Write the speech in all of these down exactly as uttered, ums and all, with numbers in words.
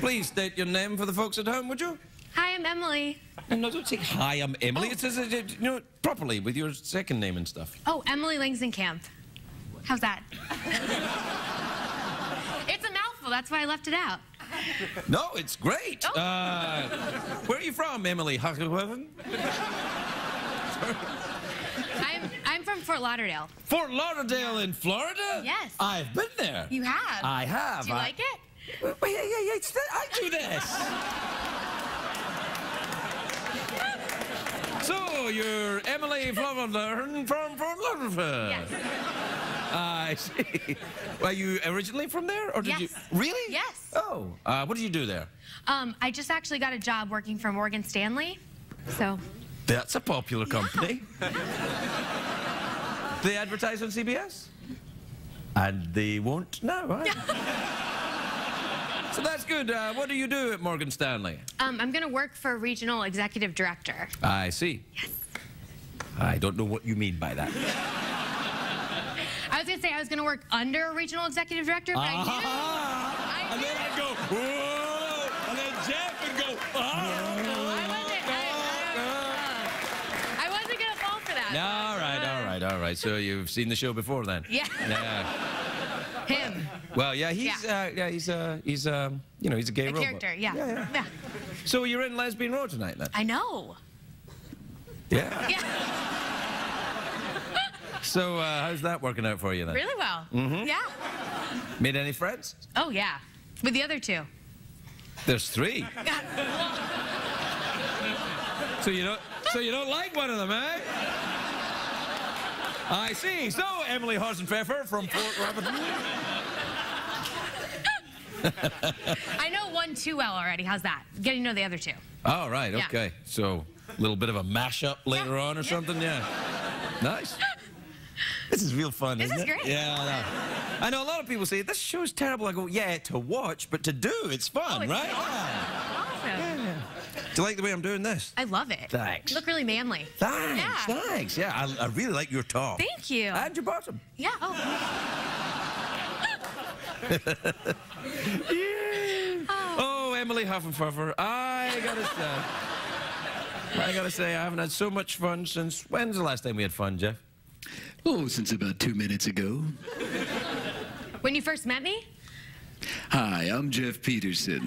Please state your name for the folks at home, would you? Hi, I'm Emily. No, don't say hi, I'm Emily. Oh. It says, it, you know, properly with your second name and stuff. Oh, Emily Langston-Camp. How's that? It's a mouthful, that's why I left it out. No, it's great. Oh. Uh, where are you from, Emily? I'm, I'm from Fort Lauderdale. Fort Lauderdale in Florida? Yes. I've been there. You have? I have. Do you I... like it? Wait, yeah, yeah, yeah. It's that I do this. So, you're Emily Florida from Fort Lauderdale? Yes. I see. Are you originally from there, or did Yes. you? Really? Yes. Oh, uh, what did you do there? Um, I just actually got a job working for Morgan Stanley, so... That's a popular company. Yeah. They advertise on C B S? And they won't now, right? So that's good. Uh, what do you do at Morgan Stanley? Um, I'm going to work for regional executive director. I see. Yes. I don't know what you mean by that. I was going to say I was going to work under a regional executive director, but I didn't. Ah, I and then didn't. I'd go, whoa, and then Jeff would go, ah. I wasn't, I, I wasn't going to fall for that. All right, all right, all right. So you've seen the show before then? Yeah. Yeah. Him. Well, yeah, he's, Yeah. Uh, yeah, he's, uh, he's, um, you know, he's a gay A robot. character, yeah. Yeah, yeah. Yeah. So you're in Lesbian Row tonight, then? I know. Yeah. Yeah. So uh, how's that working out for you then? Really well. Mm-hmm. Yeah. Made any friends? Oh, yeah. With the other two. There's three. So you don't, so you don't like one of them, eh? I see. So, Emily Horsenpfeffer from Fort Lauderdale. I know one too well already. How's that? Getting to know the other two. Oh, right, Yeah. okay. So, a little bit of a mashup later Yeah, on or yeah. something, yeah. Nice. This is real fun, This isn't is it? great. Yeah, I know. I know a lot of people say, this show's terrible. I go, yeah, to watch, but to do, it's fun, Oh, it's right? awesome. Yeah. Awesome. Yeah. Do you like the way I'm doing this? I love it. Thanks. You look really manly. Thanks, Yeah. thanks. Yeah, I, I really like your top. Thank you. And your bottom. Yeah. Oh. Yeah. Oh, Emily Huffenpuffer, I gotta say, I gotta say, I haven't had so much fun since, when's the last time we had fun, Jeff? Oh, since about two minutes ago. When you first met me? Hi, I'm Jeff Peterson.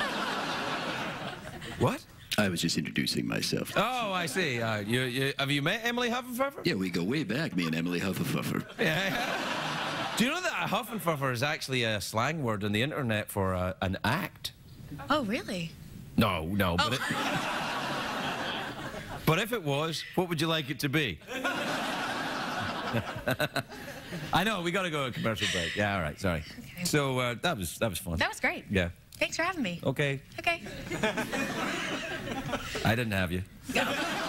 What? I was just introducing myself. Oh, I see. Uh, you, you, have you met Emily Huffenpuffer? Yeah, we go way back, me and Emily Huffenpuffer. Yeah. Do you know that a Huffenpuffer is actually a slang word on the internet for uh, an act? Oh, really? No, no, but Oh. it... But if it was, what would you like it to be? I know, we gotta go to a commercial break. Yeah, all right, sorry. Okay. So uh, that was that was fun. That was great. Yeah. Thanks for having me. Okay. Okay. I didn't have you. Go.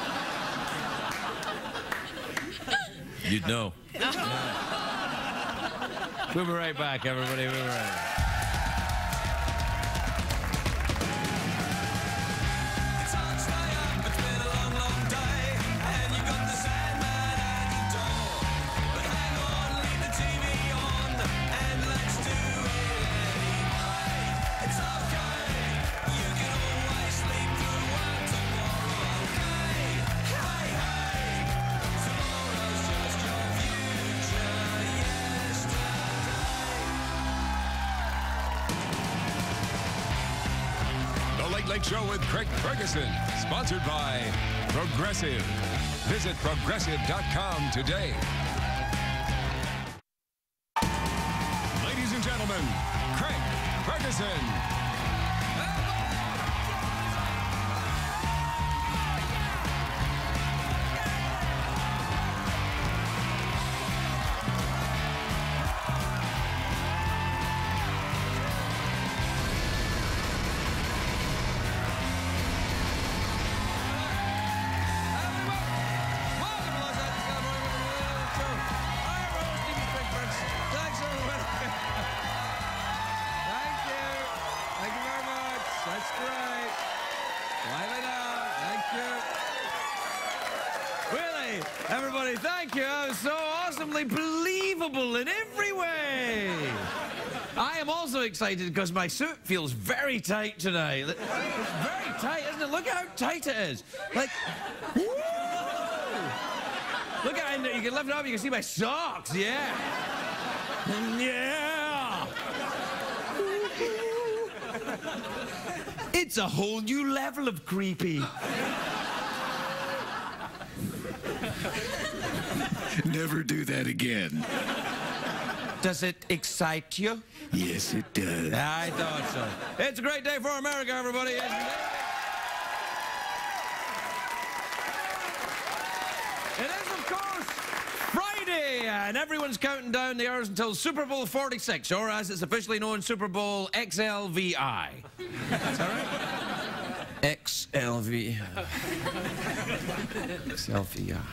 You'd know. We'll be right back, everybody. We'll be right back. Late Late Show with Craig Ferguson, sponsored by Progressive. Visit progressive dot com today. Ladies and gentlemen, Craig Ferguson. Everybody, thank you. That was so awesomely believable in every way. I am also excited because my suit feels very tight tonight. It's very tight, isn't it? Look at how tight it is. Like, woo! Look at it. You can lift it up, you can see my socks. Yeah. Yeah. It's a whole new level of creepy. Never do that again. Does it excite you? Yes, it does. I thought so. It's a great day for America, everybody. Isn't it? It is, of course, Friday, and everyone's counting down the hours until Super Bowl forty-six, or as it's officially known, Super Bowl X L V I. Is that right? X L V I. X L V I.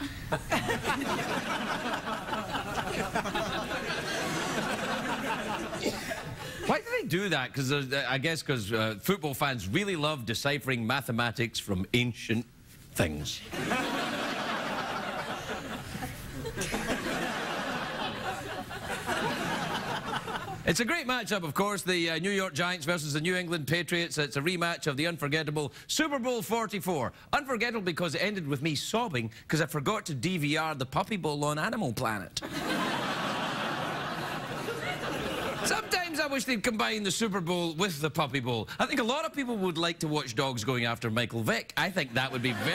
Why do they do that? Because uh, I guess because uh, football fans really love deciphering mathematics from ancient things. It's a great matchup, of course, the uh, New York Giants versus the New England Patriots. It's a rematch of the unforgettable Super Bowl forty-four. Unforgettable because it ended with me sobbing because I forgot to D V R the Puppy Bowl on Animal Planet. Sometimes I wish they'd combine the Super Bowl with the Puppy Bowl. I think a lot of people would like to watch dogs going after Michael Vick. I think that would be very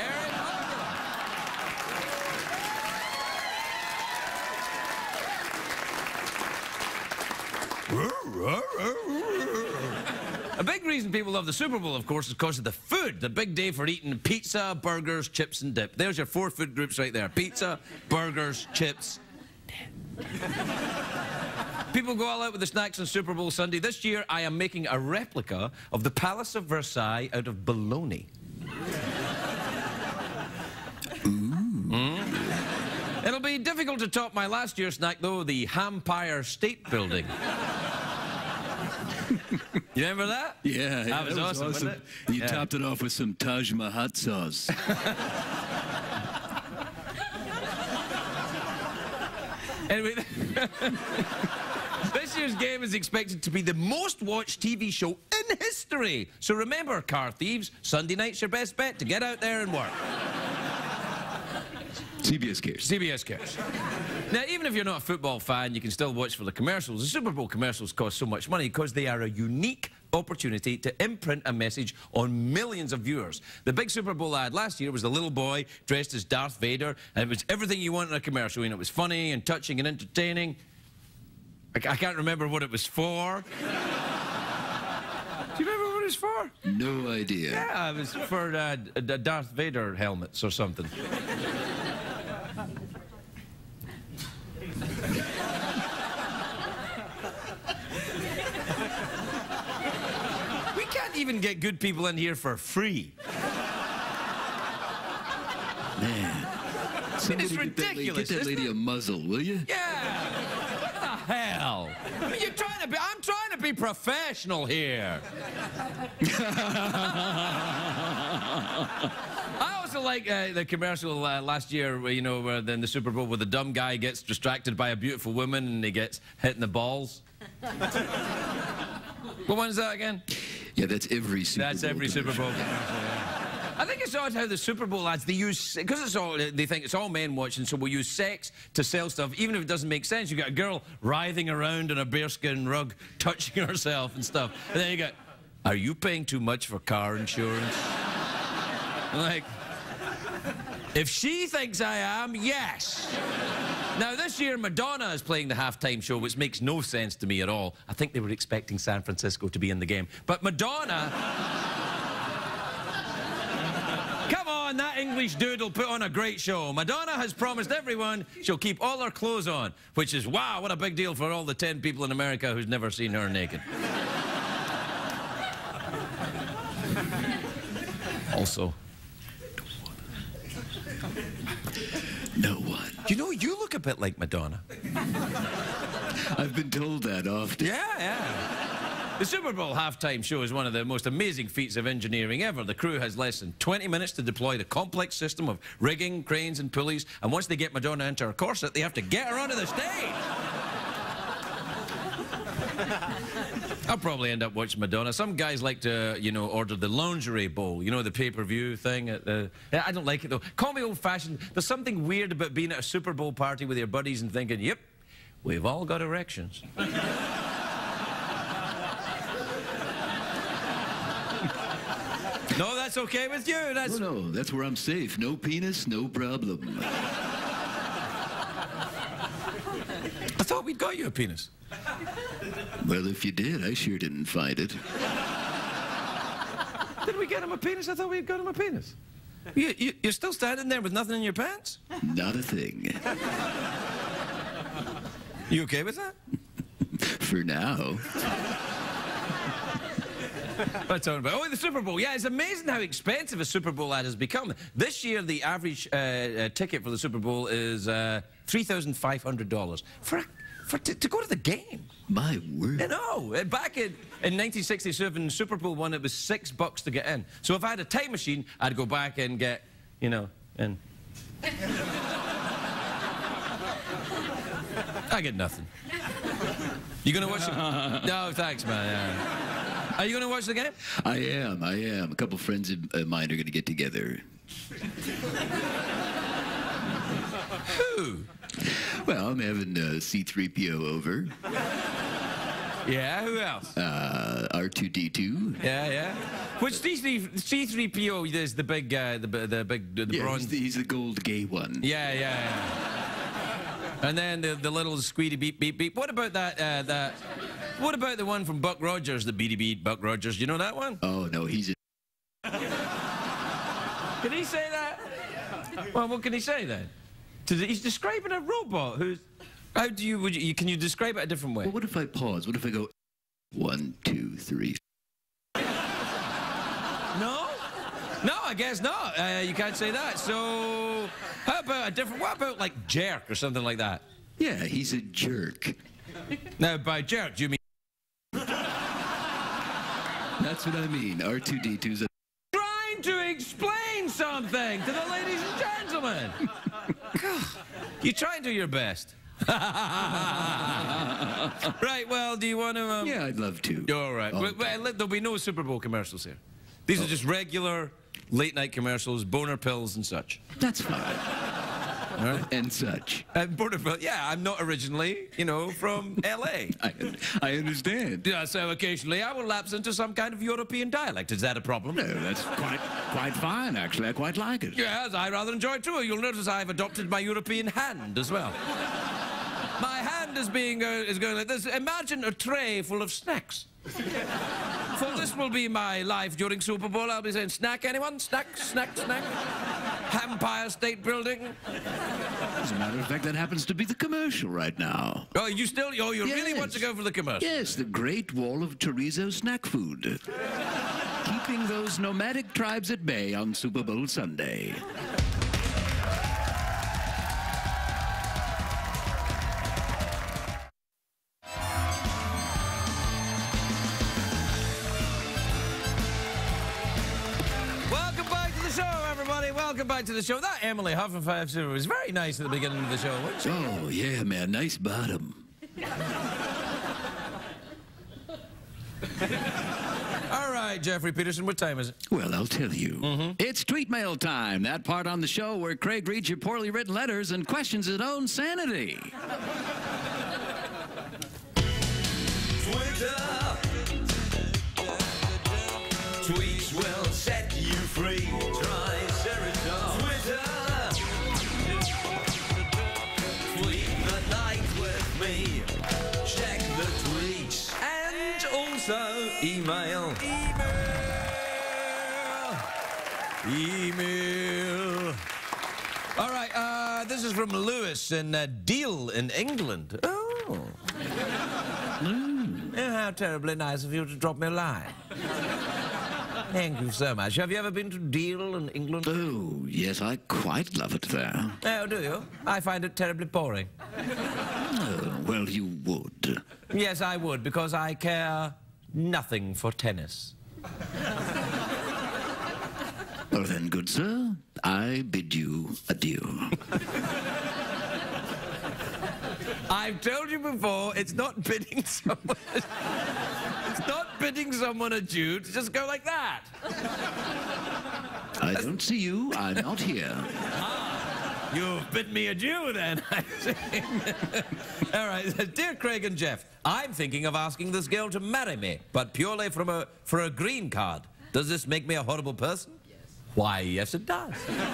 A big reason people love the Super Bowl, of course, is because of the food. The big day for eating pizza, burgers, chips, and dip. There's your four food groups right there. Pizza, burgers, chips, dip. People go all out with the snacks on Super Bowl Sunday. This year, I am making a replica of the Palace of Versailles out of bologna. Mm. It'll be difficult to top my last year's snack, though, the Hampire State Building. You remember that? Yeah, that was, that was awesome, awesome. wasn't it? You Yeah. topped it off with some Taj Mahal sauce. Anyway, this year's game is expected to be the most watched T V show in history. So remember, car thieves, Sunday night's your best bet to get out there and work. C B S cares. C B S cares. Now, even if you're not a football fan, you can still watch for the commercials. The Super Bowl commercials cost so much money because they are a unique opportunity to imprint a message on millions of viewers. The big Super Bowl ad last year was a little boy dressed as Darth Vader, and it was everything you want in a commercial, and it was funny and touching and entertaining. I, I can't remember what it was for. Do you remember what it was for? No idea. Yeah, it was for uh, D- Darth Vader helmets or something. We can't even get good people in here for free. Man. Somebody It's get that lady- ridiculous, Get that isn't lady it? a muzzle, will you? Yeah. What the hell? I mean, you're trying to be. I'm trying to be professional here. I also like uh, the commercial uh, last year, where, you know, where then the Super Bowl, where the dumb guy gets distracted by a beautiful woman and he gets hit in the balls. What one's that again? Yeah, that's every Super That's Bowl every Super Bowl commercial, yeah. I think it's odd how the Super Bowl ads, they use, because it's all, they think it's all men watching, so we'll use sex to sell stuff, even if it doesn't make sense. You've got a girl writhing around in a bearskin rug, touching herself and stuff. And then you go, are you paying too much for car insurance? Like, if she thinks I am, yes. Now, this year, Madonna is playing the halftime show, which makes no sense to me at all. I think they were expecting San Francisco to be in the game. But Madonna... Come on, that English dude will put on a great show. Madonna has promised everyone she'll keep all her clothes on, which is, wow, what a big deal for all the ten people in America who's never seen her naked. Also... No one. You know, you look a bit like Madonna. I've been told that often. Yeah, yeah. The Super Bowl halftime show is one of the most amazing feats of engineering ever. The crew has less than twenty minutes to deploy the complex system of rigging, cranes, and pulleys. And once they get Madonna into her corset, they have to get her onto the stage. I'll probably end up watching Madonna. Some guys like to, you know, order the lingerie bowl. You know, the pay-per-view thing. At the, I don't like it, though. Call me old-fashioned. There's something weird about being at a Super Bowl party with your buddies and thinking, yep, we've all got erections. No, that's okay with you. That's... Oh, no, that's where I'm safe. No penis, no problem. I thought we'd got you a penis. Well, if you did, I sure didn't find it. Did we get him a penis? I thought we had got him a penis. You, you, you're still standing there with nothing in your pants? Not a thing. You okay with that? For now. What's talking about? Oh, the Super Bowl. Yeah, it's amazing how expensive a Super Bowl ad has become. This year, the average uh, uh, ticket for the Super Bowl is uh, three thousand five hundred dollars for, for to, to go to the game. My word. I know. Uh, Back in, in nineteen sixty-seven, Super Bowl one, it was six bucks to get in. So if I had a time machine, I'd go back and get, you know, in. I get nothing. You gonna watch it? No, thanks, man. Yeah. Are you going to watch the game? I am, I am. A couple friends of mine are going to get together. Who? Well, I'm having uh, C three P O over. Yeah, who else? Uh, R two D two. Yeah, yeah. Which C three P O is the big, uh, the, the big, the yeah, bronze? He's the, he's the gold gay one. Yeah, yeah, yeah. And then the, the little squeedy beep, beep, beep. What about that, uh, that... What about the one from Buck Rogers, the beady beat Buck Rogers? You know that one? Oh, no, he's a... Can he say that? Well, what can he say then? He's describing a robot who's... How do you, would you... Can you describe it a different way? Well, what if I pause? What if I go... One, two, three... No? No, I guess not. Uh, you can't say that. So, how about a different... What about, like, jerk or something like that? Yeah, he's a jerk. Now, by jerk, do you mean... That's what I mean. R two D two's a... Trying to explain something to the ladies and gentlemen. God, you try and do your best. Right, well, do you want to... Um... Yeah, I'd love to. All right. Oh, well, well, there'll be no Super Bowl commercials here. These oh. are just regular late-night commercials, boner pills and such. That's fine. Right. And such. Uh, boner pills. Yeah, I'm not originally, you know, from L A I, I understand. Yeah, so occasionally I will lapse into some kind of European dialect. Is that a problem? No, that's quite, quite fine, actually. I quite like it. Yes, I rather enjoy it too. You'll notice I've adopted my European hand as well. My hand is being uh, is going like this. Imagine a tray full of snacks. For this will be my life during Super Bowl. I'll be saying, snack, anyone? Snack, snack, snack. Empire State Building. As a matter of fact, that happens to be the commercial right now. Oh, you still, oh, you yes. really want to go for the commercial? Yes, the Great Wall of Chorizo snack food. Keeping those nomadic tribes at bay on Super Bowl Sunday. Welcome back to the show. That Emily Huffenpfeffer was very nice at the beginning of the show, wasn't she? Oh, yeah, man. Nice bottom. All right, Jeffrey Peterson, what time is it? Well, I'll tell you. Mm-hmm. It's tweet mail time, that part on the show where Craig reads your poorly written letters and questions his own sanity. Twitter. Tweets will set you free. Try Serotonin. Twitter. Tweet the night with me. Check the tweets. And also email. Email. Email. All right, uh, this is from Lewis in uh, Deal in England. Oh. Mm. Oh, how terribly nice of you to drop me a line. Thank you so much. Have you ever been to Deal in England? Oh, yes, I quite love it there. Oh, do you? I find it terribly boring. Oh, well, you would. Yes, I would, because I care nothing for tennis. Well then, good sir, I bid you adieu. I've told you before, it's not bidding someone... It's not bidding someone adieu to just go like that. I don't see you. I'm not here. Ah, you've bid me adieu then, I see. All right, dear Craig and Jeff, I'm thinking of asking this girl to marry me, but purely from a, for a green card. Does this make me a horrible person? Yes. Why, yes it does.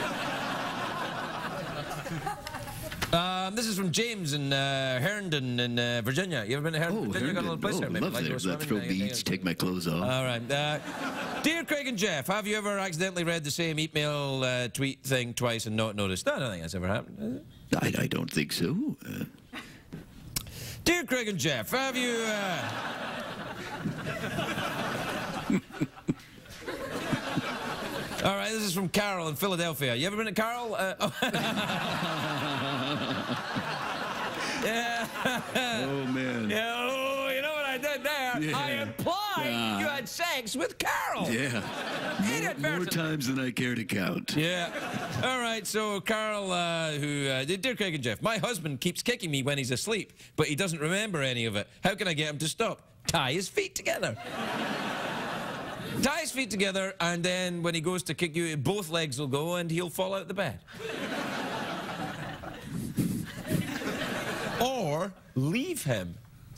Um, this is from James in uh, Herndon in uh, Virginia. You ever been to Herndon, Oh, Virginia? Got a little place oh, there, maybe. love Like there. go Let's throw swimming, beads, take my clothes off. All right. Uh, dear Craig and Jeff, have you ever accidentally read the same email uh, tweet thing twice and not noticed? No, I don't think that's ever happened. I, I don't think so. Uh, Dear Craig and Jeff, have you... Uh... All right, this is from Carol in Philadelphia. You ever been to Carol? Uh, oh. Yeah. oh, man. Yeah, oh, you know what I did there? Yeah. I implied Yeah. you had sex with Carol. Yeah. Ain't it, More, more Ferguson? times than I care to count. Yeah. All right, so Carl, uh, who... Uh, dear Craig and Jeff, my husband keeps kicking me when he's asleep, but he doesn't remember any of it. How can I get him to stop? Tie his feet together. Tie his feet together, and then when he goes to kick you, both legs will go, and he'll fall out the bed. Or leave him.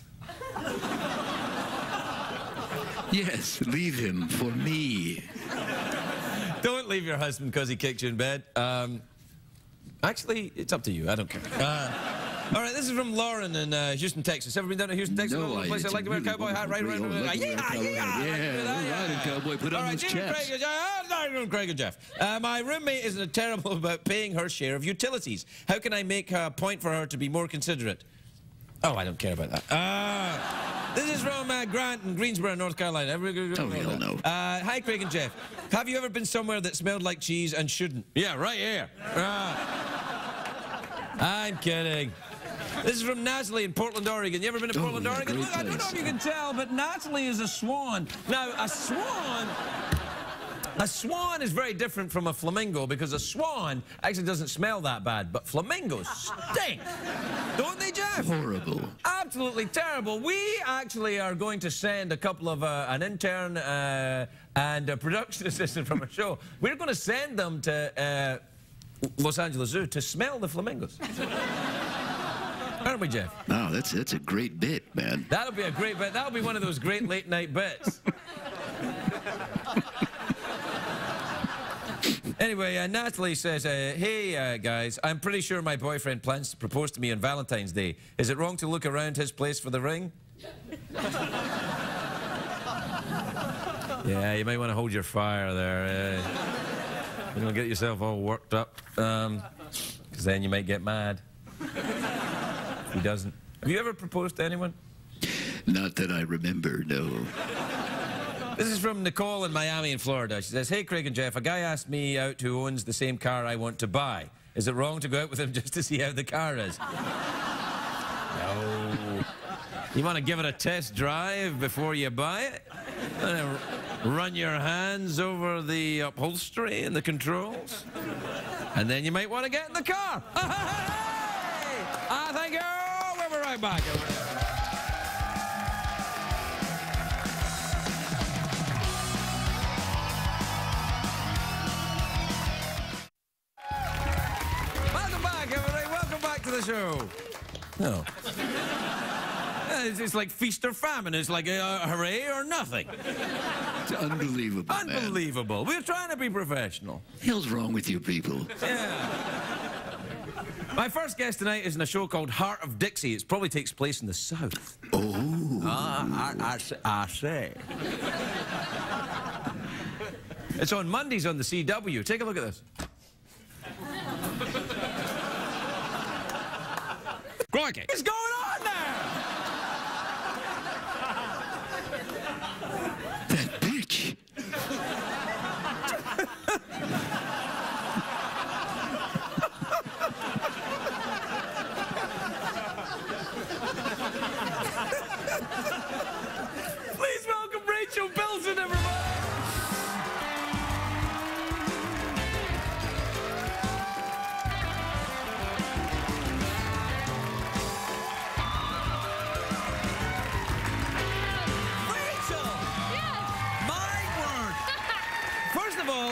Yes, leave him for me. Don't leave your husband because he kicked you in bed. Um, actually, it's up to you. I don't care. Uh, all right, this is from Lauren in uh, Houston, Texas. Ever been down to Houston, Texas? No, a I- place I it's like to wear a really cowboy hat, right? Right, wonderful. right, right. Like to wear a Yeah, cowboy yeah, hat. I like to Yeah, do that, we're riding, cowboy. Put All on right, those dear chaps. Craig, uh, sorry, Craig and Jeff. Uh, my roommate is terrible about paying her share of utilities. How can I make a point for her to be more considerate? Oh, I don't care about that. Uh, this is from uh, Grant in Greensboro, North Carolina. Everybody Oh, hell no. Uh, hi, Craig and Jeff. Have you ever been somewhere that smelled like cheese and shouldn't? Yeah, right here. Uh, I'm kidding. This is from Natalie in Portland, Oregon. You ever been to Oh, Portland, yeah, Oregon? great Look, I don't know place. if you can tell, but Natalie is a swan. Now, a swan... A swan is very different from a flamingo because a swan actually doesn't smell that bad, but flamingos stink. Don't they, Jeff? Horrible. Absolutely terrible. We actually are going to send a couple of, uh, an intern uh, and a production assistant from a show. We're going to send them to uh, Los Angeles Zoo to smell the flamingos. Aren't we, Jeff? Wow, that's, that's a great bit, man. That'll be a great bit. That'll be one of those great late night bits. Anyway, uh, Natalie says, uh, hey, uh, guys, I'm pretty sure my boyfriend plans to propose to me on Valentine's Day. Is it wrong to look around his place for the ring? Yeah, you might want to hold your fire there. Uh, you're going to get yourself all worked up, because um, then you might get mad. If he doesn't. Have you ever proposed to anyone? Not that I remember, no. This is from Nicole in Miami in Florida. She says, hey, Craig and Jeff, a guy asked me out who owns the same car I want to buy. Is it wrong to go out with him just to see how the car is? No. You want to give it a test drive before you buy it? Uh, run your hands over the upholstery and the controls? And then you might want to get in the car. Hey! Ah, thank you. We'll be right back. To the show. No. It's, it's like feast or famine. It's like a, a hooray or nothing. It's unbelievable, Unbelievable. Man. We're trying to be professional. What the hell's wrong with you people? Yeah. My first guest tonight is in a show called Heart of Dixie. It probably takes place in the South. Oh. Ah, I, I, I say. It's on Mondays on the C W. Take a look at this. Crikey. What's going on there? That bitch. Please welcome Rachel Bilson, everybody.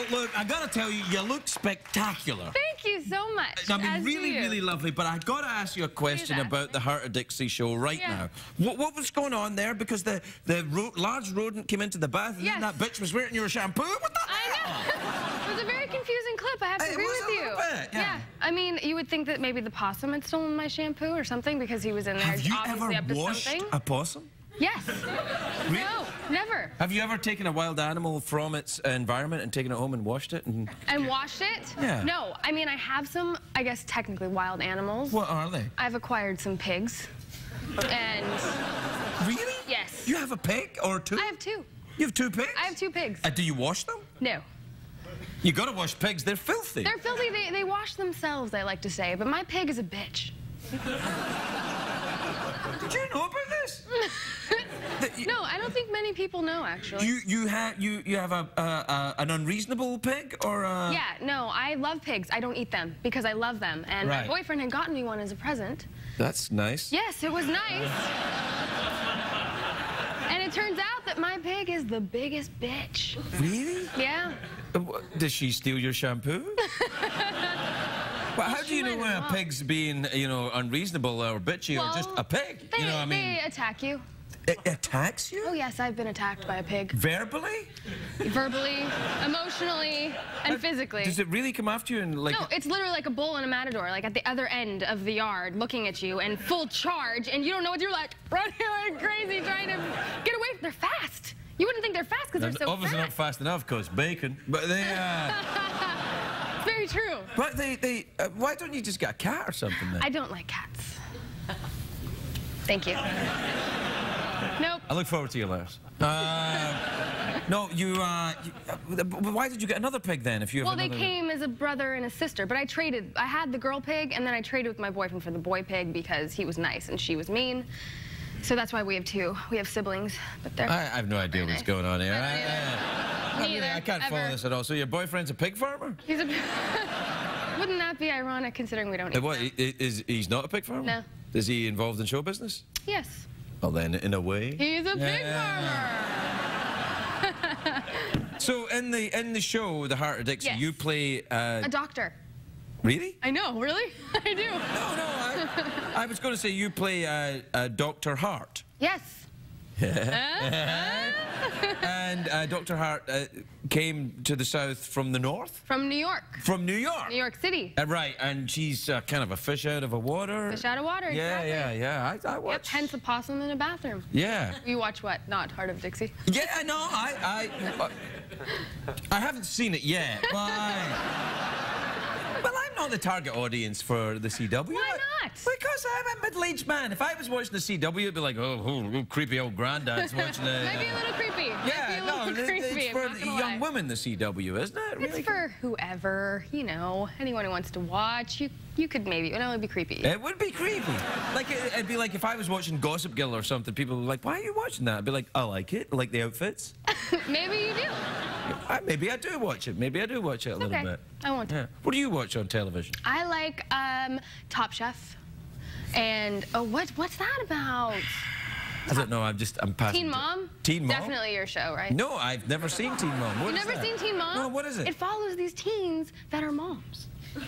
Well, look, I gotta tell you, you look spectacular. Thank you so much. I mean, as really, do you. really lovely. But I gotta ask you a question ask about me. the Heart of Dixie show right Yeah. now. What, what was going on there? Because the the ro large rodent came into the bath, and Yes. then that bitch was wearing your shampoo. What the I know. It was a very confusing clip. I have to It agree was with a you. little bit, yeah. I mean, you would think that maybe the possum had stolen my shampoo or something because he was in there Have you obviously ever up to washed something. a possum? Yes. No, never. Have you ever taken a wild animal from its environment and taken it home and washed it? And And washed it? Yeah. No, I mean, I have some, I guess, technically wild animals. what are they? I've acquired some pigs. And Really? yes. You have a pig or two? I have two. You have two pigs? I have two pigs. Uh, do you wash them? No. You gotta wash pigs. They're filthy. They're filthy. They, they wash themselves, I like to say. But my pig is a bitch. Did you know about this? That you- No, I don't think many people know, actually. You you have you you have a, a, a an unreasonable pig or a... Yeah, no, I love pigs. I don't eat them because I love them. And Right. my boyfriend had gotten me one as a present. That's nice. Yes, it was nice. And it turns out that my pig is the biggest bitch. Really? Yeah. Uh, wha- Does she steal your shampoo? Well, how do you know might when as a well. pig's being, you know, unreasonable or bitchy or just Well, a pig? They, you know what I mean? they attack you. It attacks you? Oh, yes, I've been attacked by a pig. Verbally? Verbally, emotionally, and physically. Does it really come after you and like... No, it's literally like a bull and a matador, like at the other end of the yard, looking at you and full charge, and you don't know what you're like, running like crazy, trying to get away. They're fast. You wouldn't think they're fast because they're so Obviously fast. not fast enough because bacon. But they, uh... Very true. but they, they... Uh, why don't you just get a cat or something then? I don't like cats. Thank you. Nope. I look forward to your laughs. Uh, no, you, uh, you, uh, why did you get another pig then if you have Well, they another... came as a brother and a sister, but I traded. I had the girl pig, and then I traded with my boyfriend for the boy pig because he was nice and she was mean. So that's why we have two. We have siblings, but they're... I, I have no idea what's going on here. I don't I, I, I, Me really- I either, can't follow ever. this at all. So your boyfriend's a pig farmer? He's a... Wouldn't that be ironic considering we don't eat Uh, What, them? i- is, he's not a pig farmer? No. Is he involved in show business? Yes. Well then, in a way. He's a pig Yeah. farmer. So in the in the show, The Heart of Dixie, Yes. you play... Uh, A doctor. really? I know, really? I do. No, no, I, I was going to say you play uh, uh, Doctor Hart. Yes. And uh, Doctor Hart uh, came to the south from the north? From New York. From New York? New York City. Uh, right, and she's uh, kind of a fish out of a water. Fish out of water, Yeah, exactly. yeah, yeah. I, I Yep, watch. hence a possum in a bathroom. Yeah. You watch what? Not Heart of Dixie? Yeah, no, I, I, uh, I haven't seen it yet, but I, well, I'm not the target audience for the C W. Why not? Because I'm a middle-aged man. If I was watching the C W, it'd be like, oh, oh, oh creepy old granddad's watching the. Might be a little creepy. Yeah, Might be a no, little it- creepy. it's I'm for not the gonna young lie. women, the C W, isn't it? It's Really? for whoever, you know, anyone who wants to watch. You you could maybe, it would only be creepy. It would be creepy. Like, it, it'd be like if I was watching Gossip Girl or something, people would be like, why are you watching that? I'd be like, I like it. I like the outfits. Maybe you do. I, maybe I do watch it. Maybe I do watch it a little Okay. bit. I won't. Yeah. What do you watch on television? I like um, Top Chef. And, oh, what, what's that about? I don't know. I'm just, I'm passing. Teen to- Mom? Teen Mom? Definitely your show, right? No, I've never seen Teen Mom. What You've is never that? seen Teen Mom? No, what is it? It follows these teens that are moms.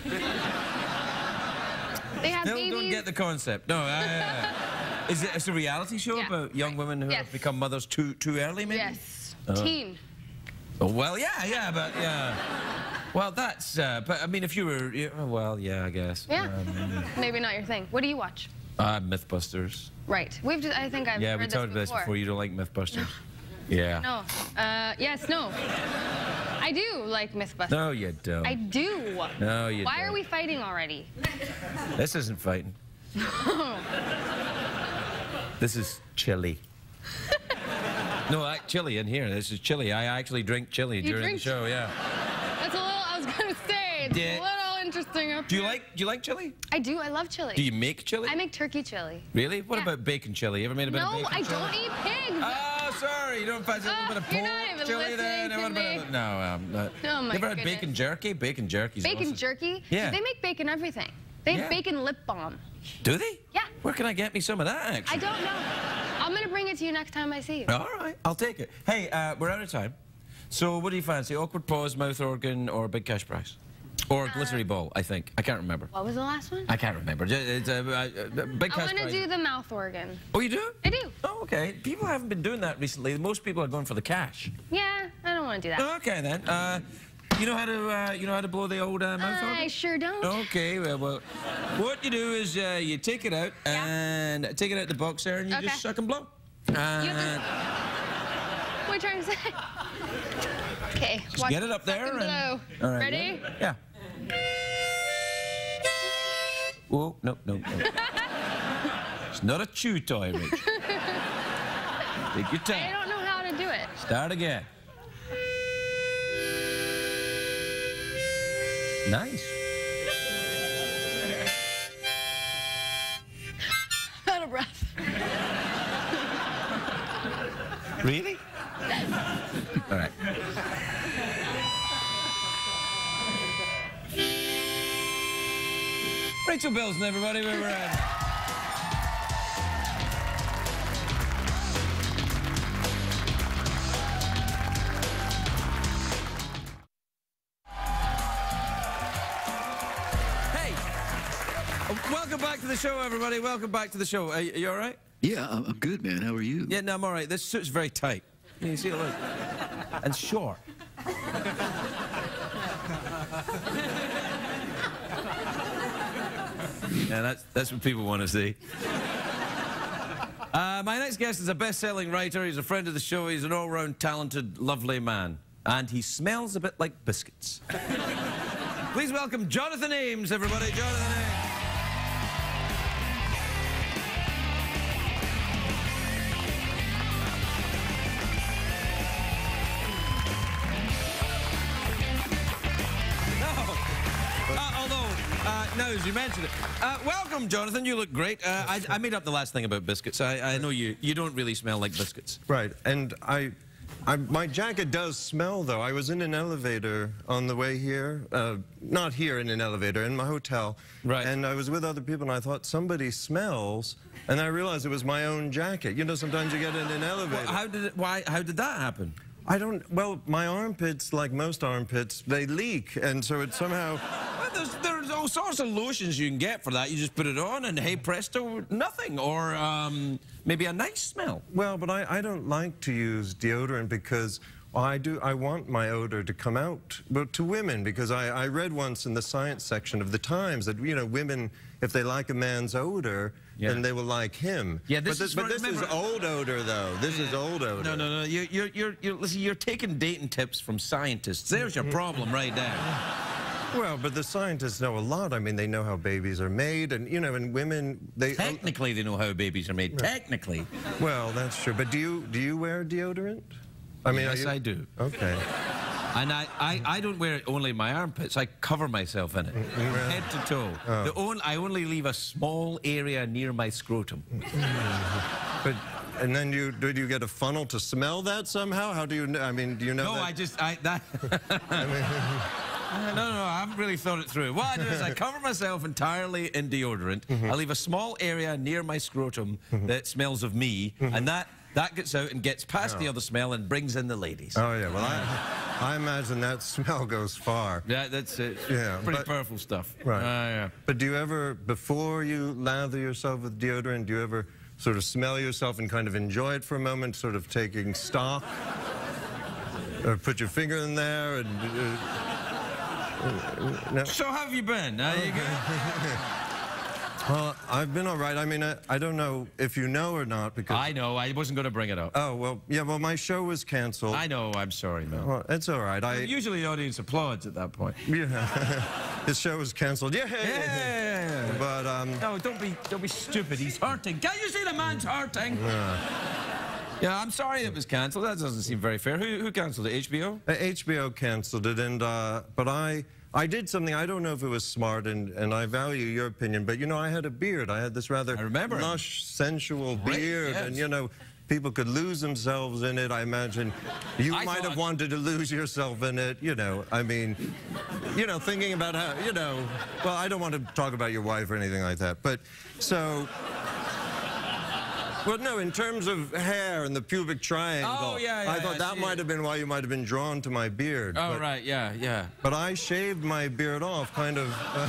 They have Still babies. don't get the concept. No, I, uh, is it? It's a reality show Yeah. about young women who Yes. have become mothers too too early, maybe. Yes. Oh. Teen. Oh, well, yeah, yeah, but yeah. Well, that's. Uh, but I mean, if you were, yeah, well, yeah, I guess. Yeah. Um, Maybe not your thing. What do you watch? uh, Mythbusters. Right. We've just, I think I've Yeah, heard we this talked about before. this before. You don't like Mythbusters. Yeah. No. Uh, yes, no. I do like Mythbusters. No, you don't. I do. No, you Why don't. are we fighting already? This isn't fighting. This is chili. No, I, chili in here. This is chili. I actually drink chili during drink the show. Yeah. That's a little, I was going to say, it's Yeah. a little interesting up Do you here. like Do you like chili? I do. I love chili. Do you make chili? I make turkey chili. Really? What Yeah. about bacon chili? You ever made a bit No, of bacon I chili? don't eat pigs. Oh, sorry. You don't fancy a little Ah, bit of you're pork not even chili listening then? to What about- me. No, I'm not. Oh, my You ever had goodness. bacon jerky? Bacon jerky. Bacon jerky? Yeah. They make bacon everything. They have Yeah. bacon lip balm. Do they? Yeah. Where can I get me some of that, I actually? don't know. I'm going to bring it to you next time I see you. All right, I'll take it. Hey, uh, we're out of time. So what do you fancy? Awkward pause, mouth organ, or big cash prize? Or glittery ball, I think. I can't remember. What was the last one? I can't remember. It's a, a, a big I cash want to prize. do the mouth organ. Oh, you do? I do. Oh, okay. People haven't been doing that recently. Most people are going for the cash. Yeah, I don't want to do that. Okay, then. Uh, you know how to uh, you know how to blow the old uh, mouth organ? I sure don't. Okay, well, well, what you do is uh, you take it out Yeah. and take it out the box there, and you Okay. just suck and blow. You And have to... What are you trying to say? Okay. just get it up there. And And, blow. all right, Ready? Yeah. Whoa, no, no, no. It's not a chew toy, Rich. Take your I time. don't know how to do it. Start again. Nice. Out of breath. Really? All right. Rachel Bilson, everybody, where we're at. Welcome back to the show, everybody. Welcome back to the show. Are you, are you all right? Yeah, I'm I'm good, man. How are you? Yeah, no, I'm all right. This suit's very tight. Can you see it? Look. And short. Yeah, that's, that's what people want to see. Uh, my next guest is a best-selling writer. He's a friend of the show. He's an all-round talented, lovely man. And he smells a bit like biscuits. Please welcome Jonathan Ames, everybody. Jonathan Ames. Uh, no, as you mentioned it. Uh, welcome, Jonathan. You look great. Uh, I, I made up the last thing about biscuits. I, I know you, you don't really smell like biscuits. Right, and I, I, my jacket does smell, though. I was in an elevator on the way here, uh, not here in an elevator, in my hotel. Right. And I was with other people, and I thought, somebody smells, and I realized it was my own jacket. You know, sometimes you get in an elevator. Well, how did it, why, how did that happen? I don't, well, my armpits, like most armpits, they leak, and so it somehow... Well, there's, there's all sorts of lotions you can get for that. You just put it on and hey presto, nothing. Or um, maybe a nice smell. Well, but I, I don't like to use deodorant because I do. I want my odor to come out, but to women, because I, I read once in the science section of the Times that, you know, women, if they like a man's odor, yeah. then they will like him. Yeah, this but this, is, but this remember, is old odor, though. This is old odor. No, no, no. You're, you're, you're, you're, listen, you're taking dating tips from scientists. There's your problem right there. Well, but the scientists know a lot. I mean, they know how babies are made, and, you know, and women, they... Technically, they know how babies are made. Right. Technically. Well, that's true. But do you, do you wear deodorant? I mean, yes, you... I do. Okay. And I, I, I don't wear it only in my armpits. I cover myself in it, Mm-hmm. head to toe. Oh. The on, I only leave a small area near my scrotum. But, and then you, did you get a funnel to smell that somehow? How do you know? I mean, do you know No, that? I just, I, that... I mean... No, no, no, I haven't really thought it through. What I do is I cover myself entirely in deodorant. Mm-hmm. I leave a small area near my scrotum mm-hmm. that smells of me, mm-hmm. and that, that gets out and gets past oh. the other smell and brings in the ladies. Oh, yeah, well, I, I imagine that smell goes far. Yeah, that's it. Yeah, pretty but, powerful stuff. Right. Uh, yeah. But do you ever, before you lather yourself with deodorant, do you ever sort of smell yourself and kind of enjoy it for a moment, sort of taking stock? Or put your finger in there and... Uh, No. So how have you been? Are you good? Well, I've been all right. I mean, I, I don't know if you know or not because... I know. I wasn't going to bring it up. Oh, well, yeah, well, my show was canceled. I know. I'm sorry, Mel. Well, it's all right. I... Usually the audience applauds at that point. Yeah. His show was canceled. Yeah. Yeah. But, um... No, don't be, don't be stupid. He's hurting. Can't you see the man's hurting? Yeah. Yeah, I'm sorry it was cancelled. That doesn't seem very fair. Who, who cancelled it? H B O? Uh, H B O cancelled it, and uh, but I I did something. I don't know if it was smart, and and I value your opinion. But you know, I had a beard. I had this rather I remember lush, him. sensual Great, beard, yes. and you know, people could lose themselves in it. I imagine you I might thought... have wanted to lose yourself in it. You know, I mean, you know, thinking about how you know. Well, I don't want to talk about your wife or anything like that, but so. Well, no, in terms of hair and the pubic triangle. Oh, yeah, yeah, I thought yeah, that she- might have been why you might have been drawn to my beard. Oh, but, right, yeah, yeah. But I shaved my beard off, kind of. Uh,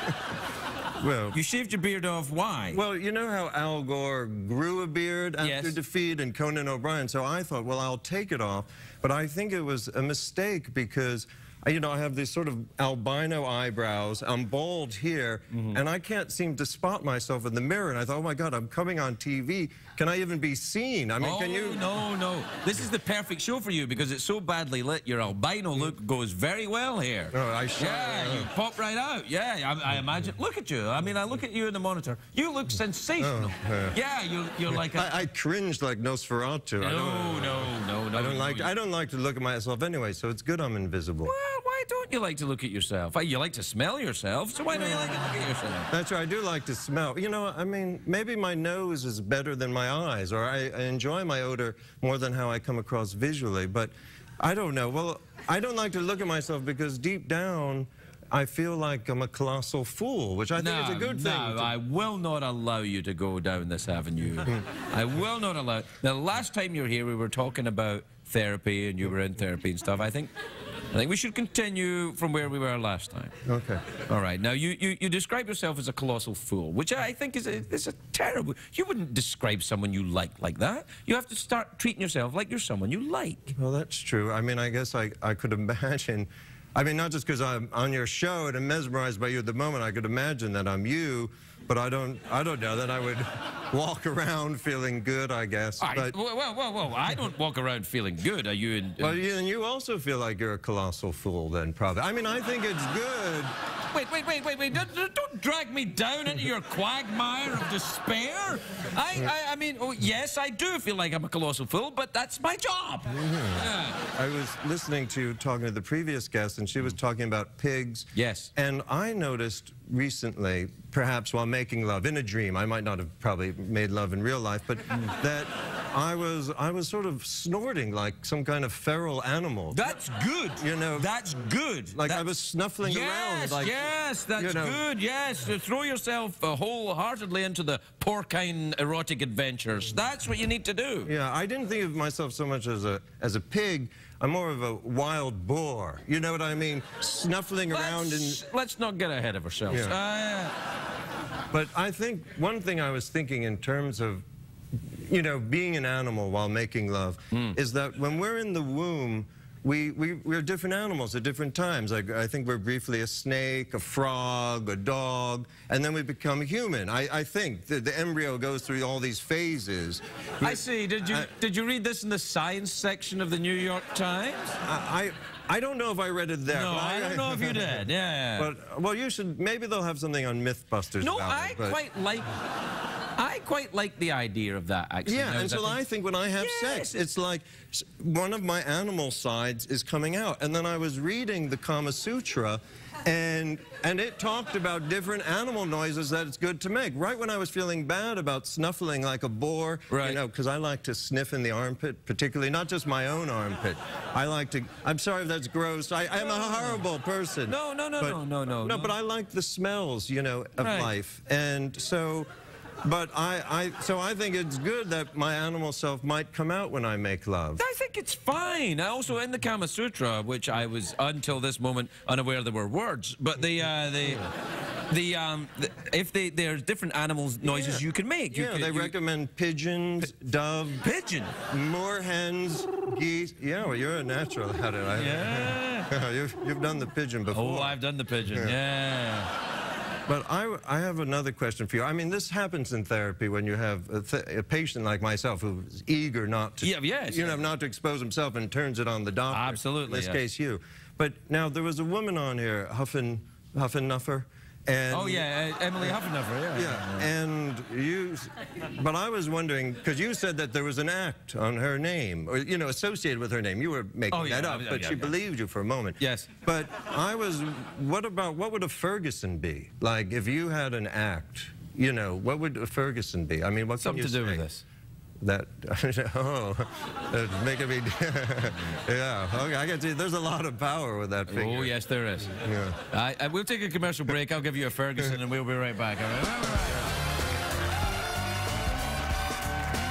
well, You shaved your beard off, why? well, you know how Al Gore grew a beard after Yes. defeat and Conan O'Brien? So I thought, well, I'll take it off. But I think it was a mistake because, you know, I have these sort of albino eyebrows. I'm bald here, Mm-hmm. and I can't seem to spot myself in the mirror. And I thought, oh, my God, I'm coming on T V. Can I even be seen? I mean, oh, can you... no, no. This is the perfect show for you because it's so badly lit. Your albino look goes very well here. Oh, I shine. Yeah, you pop right out. Yeah, I, I imagine. Look at you. I mean, I look at you in the monitor. You look sensational. Oh, yeah. Yeah, you're, you're like a... I, I cringed like Nosferatu. I No, don't, no, no, no. I don't no, like. you- I don't like to look at myself anyway, so it's good I'm invisible. Well, why don't you like to look at yourself? You like to smell yourself, so why don't you like to look at yourself? That's right. I do like to smell. You know, I mean, maybe my nose is better than my eyes, or I, I enjoy my odor more than how I come across visually. But I don't know. Well, I don't like to look at myself because deep down, I feel like I'm a colossal fool, which I think no, is a good thing. No, to- I will not allow you to go down this avenue. I will not allow. The last time you were here, we were talking about therapy, and you were in therapy and stuff. I think, I think we should continue from where we were last time. Okay. All right. Now, you, you, you describe yourself as a colossal fool, which I think is a, is a terrible... You wouldn't describe someone you like like that. You have to start treating yourself like you're someone you like. Well, that's true. I mean, I guess I, I could imagine... I mean, not just because I'm on your show and I'm mesmerized by you at the moment, I could imagine that I'm you, but I don't, I don't know, that I would walk around feeling good, I guess. I, but, well, well, well, well, I don't walk around feeling good. Are you in... well, you, and you also feel like you're a colossal fool then, probably. I mean, I think it's good. Wait, wait, wait, wait, wait. Don't, don't drag me down into your quagmire of despair. I, I, I mean, oh, yes, I do feel like I'm a colossal fool, but that's my job. Mm-hmm. Yeah. I was listening to you talking to the previous guest, and she was talking about pigs. Yes. And I noticed recently, perhaps while making love, in a dream, I might not have probably made love in real life, but that I was, I was sort of snorting like some kind of feral animal. That's good. You know, That's good. Like That's- I was snuffling yes, around. Like, yes, that's you know, good, yes. To throw yourself uh, wholeheartedly into the porcine erotic adventures. That's what you need to do. Yeah, I didn't think of myself so much as a as a pig. I'm more of a wild boar. You know what I mean? Snuffling around and... Let's, let's not get ahead of ourselves. Yeah. Uh, But I think one thing I was thinking in terms of, you know, being an animal while making love, is that when we're in the womb, we, we, we're different animals at different times. Like, I think we're briefly a snake, a frog, a dog, and then we become human. I, I think the, the embryo goes through all these phases. I see. Did you I- did you read this in the science section of the New York Times? I, I, I don't know if I read it there. No, but I don't know if you did. Yeah. But, well, you should, maybe they'll have something on Mythbusters no, about I it. but- quite like. I quite like the idea of that, actually. Yeah, now, until I think when I have Yes. sex, it's like s- one of my animal sides is coming out. And then I was reading the Kama Sutra, and and it talked about different animal noises that it's good to make. Right when I was feeling bad about snuffling like a boar, Right. you know, because I like to sniff in the armpit, particularly, not just my own armpit. I like to, I'm sorry if that's gross. I, I'm a horrible person. No, no, no, But- no, no, no, No, no. but I like the smells, you know, of Right. life. And so... But I, I, so I think it's good that my animal self might come out when I make love. I think it's fine. I also in the Kama Sutra, which I was until this moment unaware there were words, but the uh, the the um the, if they there's different animals noises Yeah. you can make. You Yeah, could- they you- recommend pigeons, dove, pigeon. moorhens, geese. Yeah, well, you're a natural at it. I, Yeah. you've, you've done the pigeon before. Oh, I've done the pigeon. Yeah. But I, I have another question for you. I mean, this happens in therapy when you have a, th a patient like myself who's eager not to, Yeah, yes. you know, not to expose himself and turns it on the doctor. Absolutely, In this yes. case, you. But now there was a woman on here, Huffin, Huffenuffer, and Oh yeah, uh, Emily Huffenuffer. Yeah. yeah, and you, but I was wondering, because you said that there was an act on her name, or, you know, associated with her name. You were making Oh, yeah, that up, yeah, but yeah, she yeah. believed you for a moment. Yes. But I was, what about, what would a Ferguson be? Like, if you had an act, you know, what would a Ferguson be? I mean, what Something can to you do say? with this. That, oh, that's making me, yeah, okay, I can see, there's a lot of power with that figure. Oh yes, there is. Yeah. I, I, we'll take a commercial break. I'll give you a Ferguson, and we'll be right back. All right. All right.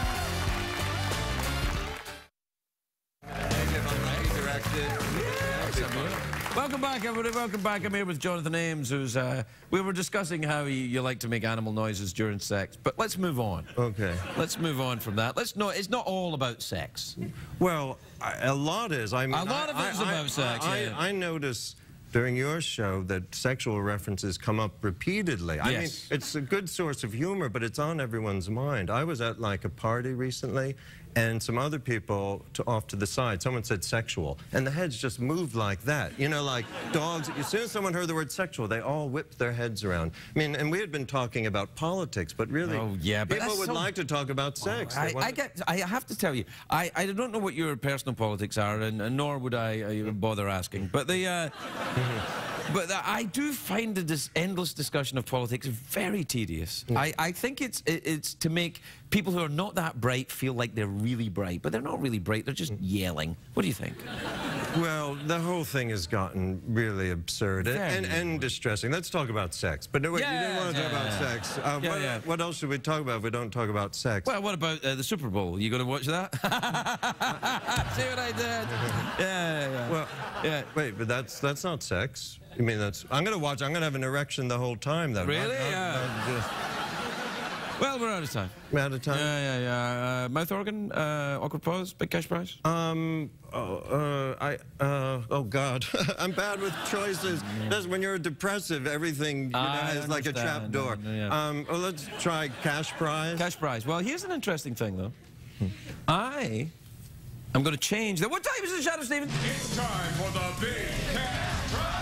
Welcome back, everybody. Welcome back. I'm here with Jonathan Ames, who's, uh, we were discussing how you, you like to make animal noises during sex, but let's move on. Okay. Let's move on from that. Let's not, it's not all about sex. Well, I, a lot is. I mean, A lot I, of it is I, about I, sex, I, yeah. I notice during your show that sexual references come up repeatedly. I Yes. mean, it's a good source of humor, but it's on everyone's mind. I was at like a party recently, and some other people to, off to the side, someone said sexual, and the heads just moved like that. You know, like dogs. As soon as someone heard the word sexual, they all whipped their heads around. I mean, and we had been talking about politics, but really, Oh, yeah, but people that's would so- like to talk about sex. They I, want I to- get. I have to tell you, I, I don't know what your personal politics are, and, and nor would I uh, bother asking. But the, uh, but the, I do find this endless discussion of politics very tedious. I, I think it's it, it's to make people who are not that bright feel like they're really bright, but they're not really bright. They're just yelling. What do you think? Well, the whole thing has gotten really absurd and, Very and, and distressing. Let's talk about sex. But no, wait, you didn't Yeah, want to talk yeah, about yeah. sex. Uh, Yeah, what, yeah. what else should we talk about if we don't talk about sex? Well, what about uh, the Super Bowl? You going to watch that? See what I did? Yeah, yeah, yeah. Well, yeah. wait, but that's that's not sex. I mean, that's. I'm going to watch. I'm going to have an erection the whole time, though. Really? Not, not, Yeah. not just Well, we're out of time. out of time. Yeah, yeah, yeah. Uh, mouth organ, uh, awkward pause, big cash prize. Um. Oh, uh, I. Uh. Oh God. I'm bad with choices. That's when you're depressive. Everything you know, I has like a trap understand, door. uh, yeah. Um. Well, let's try cash prize. Cash prize. Well, here's an interesting thing, though. I am going to change the. What time is it, Shadow Stephen? It's time for the big cash prize.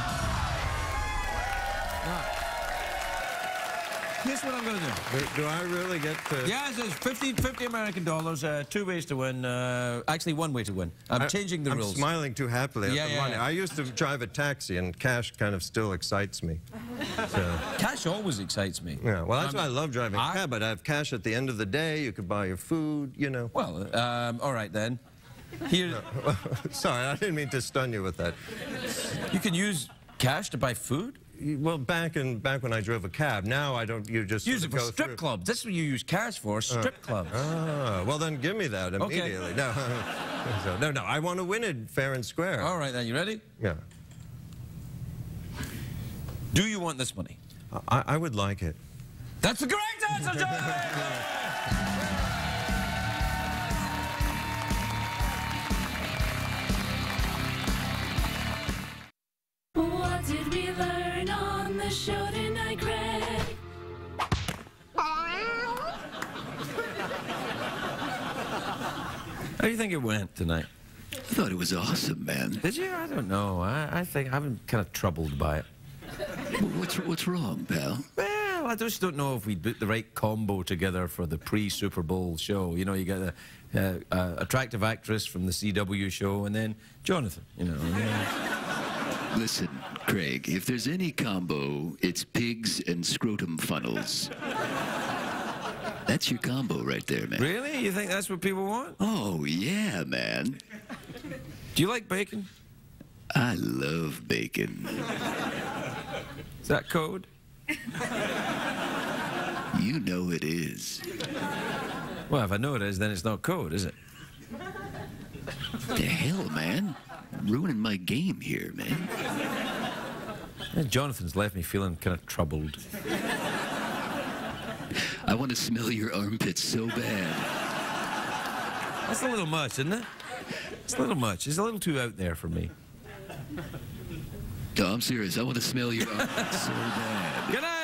Here's what I'm going to do. Do, do I really get to? Yeah, it's fifty, fifty American dollars, uh, two ways to win. Uh, actually, one way to win. I'm I- changing the I'm rules. smiling too happily Yeah, at the yeah, money. yeah. I used to drive a taxi, and cash kind of still excites me. So, Cash always excites me. yeah, well, that's Um, why I love driving I- a cab. But I have cash at the end of the day. You could buy your food, you know. Well, um, all right then. Here, Sorry, I didn't mean to stun you with that. you can use cash to buy food. You- Well, back in back when I drove a cab, now I don't. You just Use sort it of for go strip through. clubs. That's what you use cash for. Strip clubs. Ah, well then give me that Okay. immediately. No, so, no, no. I want to win it fair and square. All right then. You ready? Yeah, Do you want this money? I, I would like it. That's the correct answer, Jonathan! What did we learn on the show tonight, Greg? How do you think it went tonight? I thought it was awesome, man. Did you? I don't know. I, I think I've been kind of troubled by it. What's, what's wrong, pal? Well, I just don't know if we put the right combo together for the pre-Super Bowl show. You know, you got a, a, a attractive actress from the C W show, and then Jonathan. You know. yeah. Listen, Craig, if there's any combo, it's pigs and scrotum funnels. That's your combo right there, man. Really? You think that's what people want? Oh, yeah, man. Do you like bacon? I love bacon. Is that code? You know it is. Well, if I know it is, then it's not code, is it? The hell, man? Ruining my game here, man. Yeah, Jonathan's left me feeling kind of troubled. I want to smell your armpits so bad. That's a little much, isn't it? It's a little much. It's a little too out there for me. No, I'm serious. I want to smell your armpits so bad. Good night.